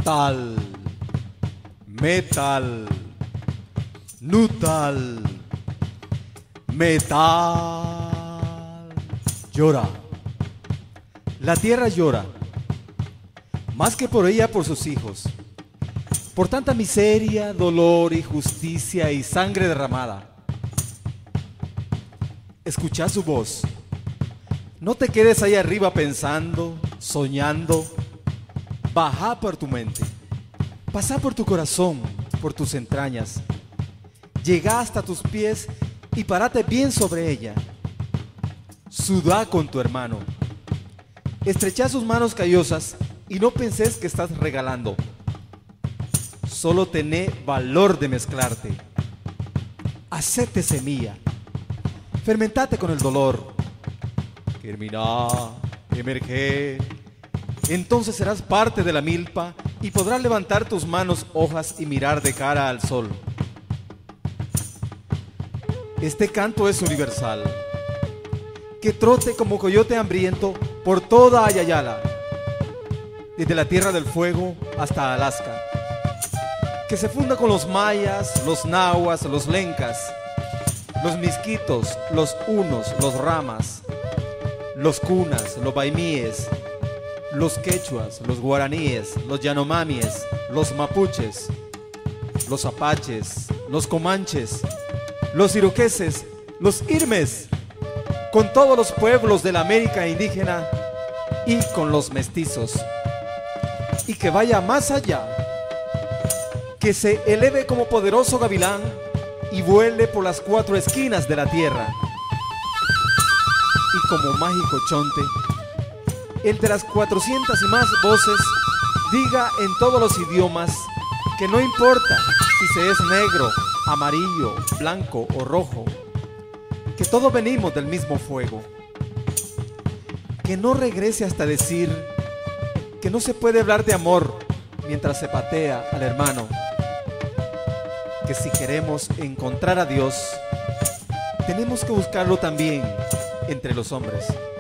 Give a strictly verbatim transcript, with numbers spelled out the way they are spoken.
Tal, metal, nutal, metal. Llora. La tierra llora, más que por ella, por sus hijos, por tanta miseria, dolor, injusticia y sangre derramada. Escucha su voz. No te quedes ahí arriba pensando, soñando. Baja por tu mente, pasa por tu corazón, por tus entrañas. Llega hasta tus pies y párate bien sobre ella. Sudá con tu hermano. Estrecha sus manos callosas y no penses que estás regalando. Solo tené valor de mezclarte. Hacete semilla. Fermentate con el dolor. Germiná, emerge. Entonces serás parte de la milpa y podrás levantar tus manos, hojas y mirar de cara al sol. Este canto es universal. Que trote como coyote hambriento por toda Ayayala, desde la Tierra del Fuego hasta Alaska. Que se funda con los mayas, los nahuas, los lencas, los misquitos, los unos, los ramas, los cunas, los baimíes, los quechuas, los guaraníes, los yanomamies, los mapuches, los apaches, los comanches, los iroqueses, los irmes, con todos los pueblos de la América indígena y con los mestizos. Y que vaya más allá, que se eleve como poderoso gavilán y vuele por las cuatro esquinas de la tierra. Y como mágico chonte, el de las cuatrocientas y más voces diga en todos los idiomas que no importa si se es negro, amarillo, blanco o rojo, que todos venimos del mismo fuego. Que no regrese hasta decir que no se puede hablar de amor mientras se patea al hermano. Que si queremos encontrar a Dios, tenemos que buscarlo también entre los hombres.